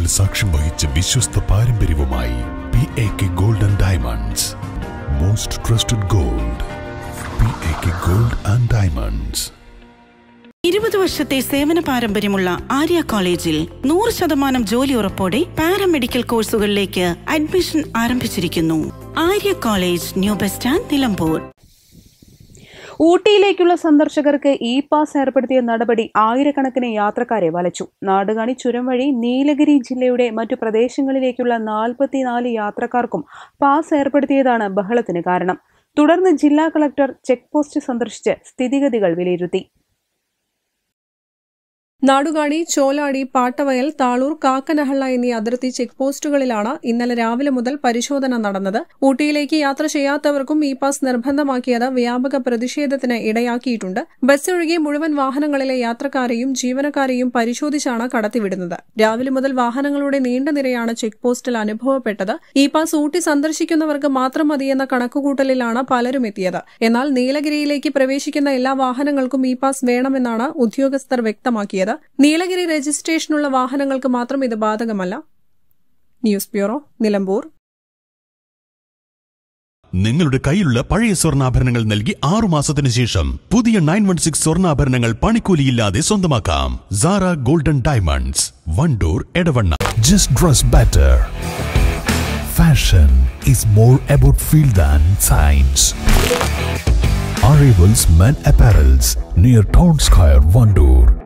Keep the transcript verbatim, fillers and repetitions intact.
പതിറ്റാണ്ടുകൾ സാക്ഷ്യം വഹിച്ച വിശ്വസ്ത പാരമ്പര്യവുമായി P A K gold and diamonds. Most trusted gold. P A K gold and diamonds. ഇരുപത് വർഷത്തെ സേവന പാരമ്പര്യമുള്ള ആര്യ കോളേജിൽ നൂറ് ശതമാനം ജോലി ഉറപ്പോടെ പാരാമെഡിക്കൽ കോഴ്സുകളിലേക്ക് അഡ്മിഷൻ ആരംഭിച്ചിരിക്കുന്നു. Arya college, new bus stand, Nilambur. ഊട്ടിയിലേക്കുള്ള സന്ദർശകർക്ക് ഇ പാസ് ഏർപ്പെടുത്തിയ നടപടി ആയിരക്കണക്കിന് യാത്രക്കാരെ വലച്ചു. നാടുകാണി ചുരം വഴി നീലഗിരി ജില്ലയുടെ മറ്റു പ്രദേശങ്ങളിലേക്കുള്ള നാൽപ്പത്തിനാല് യാത്രക്കാർക്കും പാസ് ഏർപ്പെടുത്തിയതാണ് ബഹളത്തിന് കാരണം. തുടർന്ന് ജില്ലാ കളക്ടർ ചെക്ക് പോസ്റ്റ് സന്ദർശിച്ച് സ്ഥിതിഗതികൾ വിലയിരുത്തി. നാടുകാണി, ചോലാടി, പാട്ടവയൽ, താളൂർ, കാക്കനഹള്ള എന്നീ അതിർത്തി ചെക്ക് പോസ്റ്റുകളിലാണ് ഇന്നലെ രാവിലെ മുതൽ പരിശോധന നടന്നത്. ഊട്ടിയിലേക്ക് യാത്ര ചെയ്യാത്തവർക്കും ഇ പാസ് നിർബന്ധമാക്കിയത് വ്യാപക പ്രതിഷേധത്തിന് ഇടയാക്കിയിട്ടുണ്ട്. ബസ് ഒഴികെ മുഴുവൻ വാഹനങ്ങളിലെ യാത്രക്കാരെയും ജീവനക്കാരെയും പരിശോധിച്ചാണ് കടത്തിവിടുന്നത്. രാവിലെ മുതൽ വാഹനങ്ങളുടെ നീണ്ട നിരയാണ് ചെക്ക് പോസ്റ്റിൽ അനുഭവപ്പെട്ടത്. ഇ പാസ് ഊട്ടി സന്ദർശിക്കുന്നവർക്ക് മാത്രം മതിയെന്ന കണക്കുകൂട്ടലിലാണ് പലരും എത്തിയത്. എന്നാൽ നീലഗിരിയിലേക്ക് പ്രവേശിക്കുന്ന എല്ലാ വാഹനങ്ങൾക്കും ഇ പാസ് വേണമെന്നാണ് ഉദ്യോഗസ്ഥർ വ്യക്തമാക്കിയത്. നീലഗിരി രജിസ്ട്രേഷനുള്ള വാഹനങ്ങൾക്ക് മാത്രം ഇത് ബാധകമല്ല. News bureau, Nilambur. നിങ്ങളുടെ കയ്യിലുള്ള പഴയ സ്വർണ്ണാഭരണങ്ങൾ നൽകി ആറു മാസത്തിന് ശേഷം പുതിയ നയൻ വൺ സിക്സ് സ്വർണ്ണാഭരണങ്ങൾ പണിക്കൂലിയില്ലാതെ സ്വന്തമാക്കാം. Sara golden diamonds, Wandoor, Edavanna. Just dress better. Fashion is more about feel than science. Arrivals Men Apparels near Town Square, Vandoor.